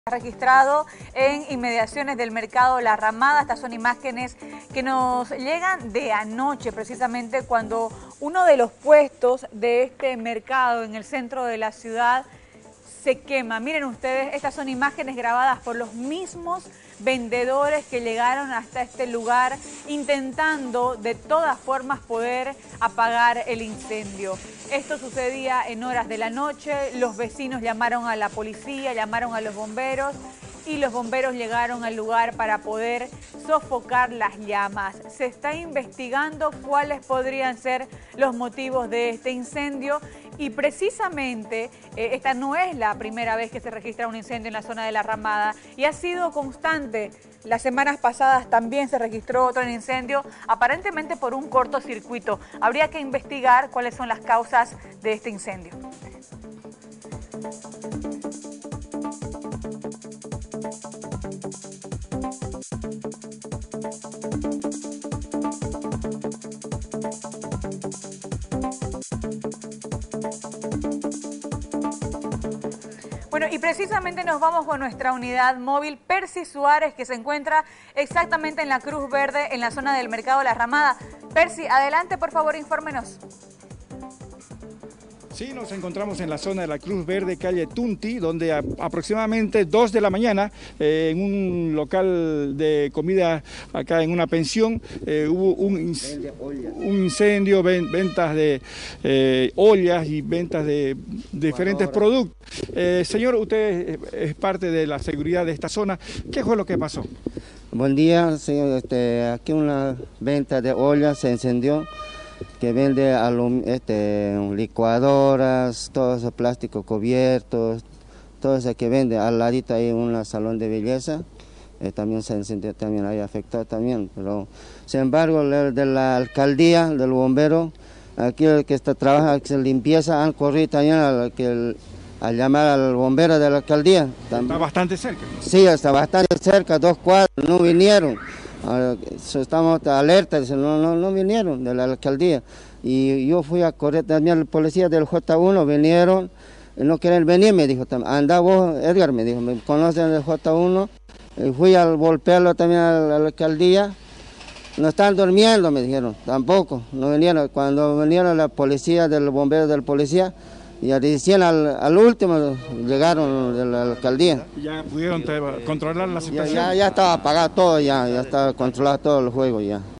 Registrado en inmediaciones del mercado La Ramada. Estas son imágenes que nos llegan de anoche, precisamente cuando uno de los puestos de este mercado en el centro de la ciudad se quema. Miren ustedes, estas son imágenes grabadas por los mismos vendedores que llegaron hasta este lugar intentando de todas formas poder apagar el incendio. Esto sucedía en horas de la noche, los vecinos llamaron a la policía, llamaron a los bomberos y los bomberos llegaron al lugar para poder sofocar las llamas. Se está investigando cuáles podrían ser los motivos de este incendio y precisamente esta no es la primera vez que se registra un incendio en la zona de La Ramada y ha sido constante. Las semanas pasadas también se registró otro incendio, aparentemente por un cortocircuito. Habría que investigar cuáles son las causas de este incendio. Bueno, y precisamente nos vamos con nuestra unidad móvil Percy Suárez, que se encuentra exactamente en la Cruz Verde, en la zona del mercado La Ramada. Percy, adelante, por favor, infórmenos. Sí, nos encontramos en la zona de la Cruz Verde, calle Tunti, donde aproximadamente 2 de la mañana, en un local de comida acá en una pensión, hubo un incendio, ventas de ollas y ventas de diferentes productos. Señor, usted es parte de la seguridad de esta zona. ¿Qué fue lo que pasó? Buen día, señor. Aquí una venta de ollas se encendió, que vende licuadoras, todo ese plástico cubiertos, todo eso que vende. Al ladito hay un salón de belleza, también se encendió, también ahí afectó también. Pero sin embargo, de la alcaldía, del bombero, aquí el que trabaja en limpieza, han corrido también a llamar al bombero de la alcaldía. Está bastante cerca. Sí, está bastante cerca, 2 cuadras, no vinieron. Estamos alerta, no vinieron de la alcaldía. Y yo fui a correr también, la policía del J1 vinieron, no quieren venir, me dijo, anda vos, Edgar, me dijo, me conocen del J1, y fui a golpearlo también a la alcaldía. No están durmiendo, me dijeron, tampoco, no vinieron. Cuando vinieron la policía, del bombero del policía, y recién al último llegaron de la alcaldía. ¿Ya pudieron controlar la situación? Ya estaba apagado todo, ya estaba controlado todo el juego ya.